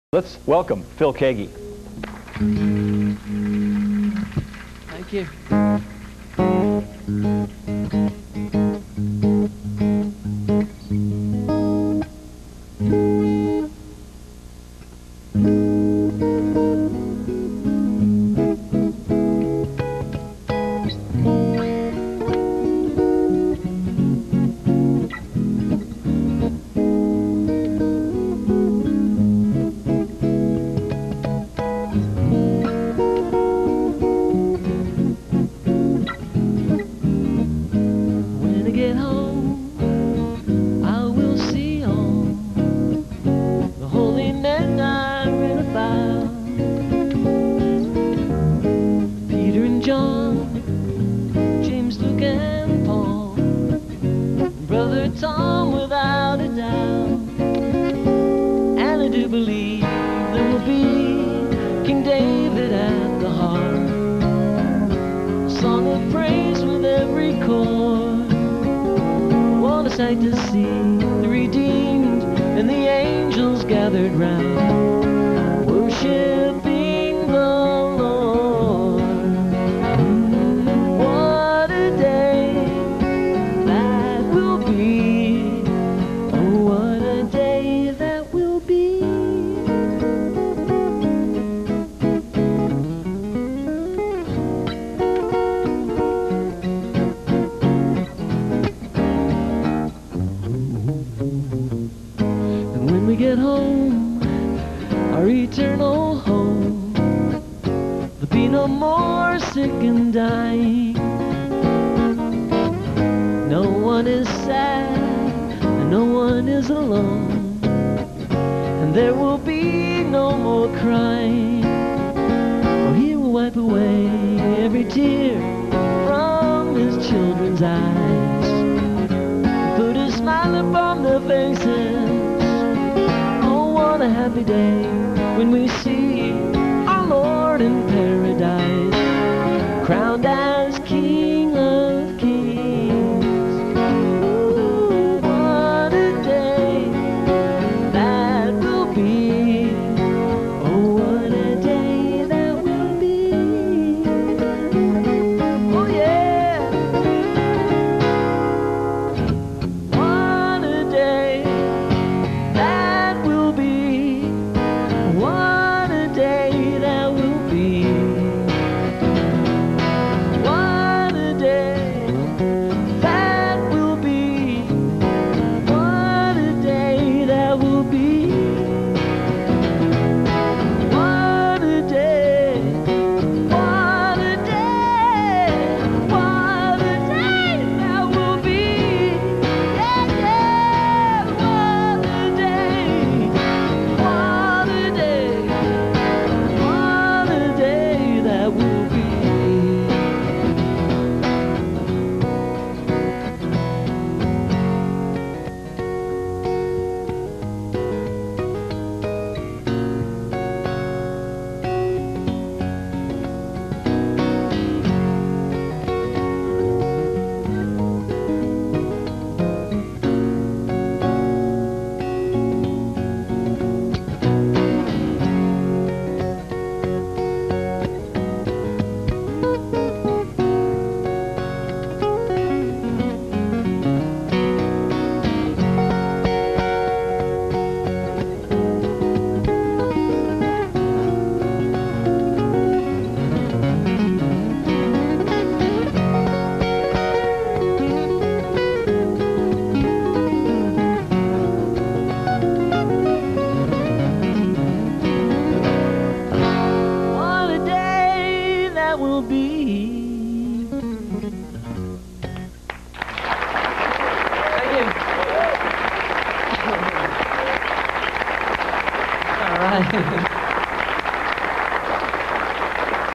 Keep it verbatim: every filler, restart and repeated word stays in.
Let's welcome Phil Keaggy. Thank you. Get home, I will see all the holy men I read about. Peter and John, James, Luke and Paul, Brother Tom without a doubt. And I do believe there will be King David at the heart, a song of praise with every chord. What a sight to see the redeemed and the angels gathered round, worshiping the Lord. Mm, what a day that will be. Oh, what a day that will be. When we get home, our eternal home, there'll be no more sick and dying. No one is sad, and no one is alone, and there will be no more crying. For He will wipe away every tear from His children's eyes, put a smile upon their faces. What a happy day when we see our Lord in paradise, crowned as King of Kings. Ooh, what a day that will be. Oh, what a day that will be. Oh, yeah. What a day that will be. What a day that will be. What a day that will be. What a day that will be. What a day. What a day. What a day that will be. Yeah, yeah. What a day. What a day. What a day that will be. What a day that will be. Thank you. All right.